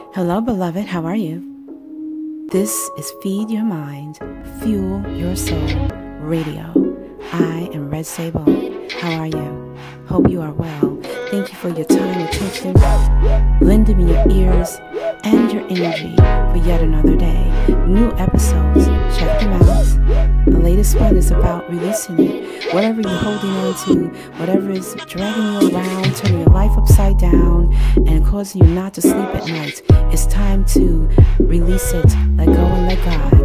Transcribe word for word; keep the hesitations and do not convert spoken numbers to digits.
Hello, beloved. How are you? This is Feed Your Mind, Fuel Your Soul Radio. I am Red Sable. How are you? Hope you are well. Thank you for your time, attention, lending me your ears and your energy for yet another day. New episodes. Check them out. The latest one is about releasing it. Whatever you're holding on to, whatever is dragging you around, turning your life upside down, and causing you not to sleep at night, it's time to release it. Let go and let God.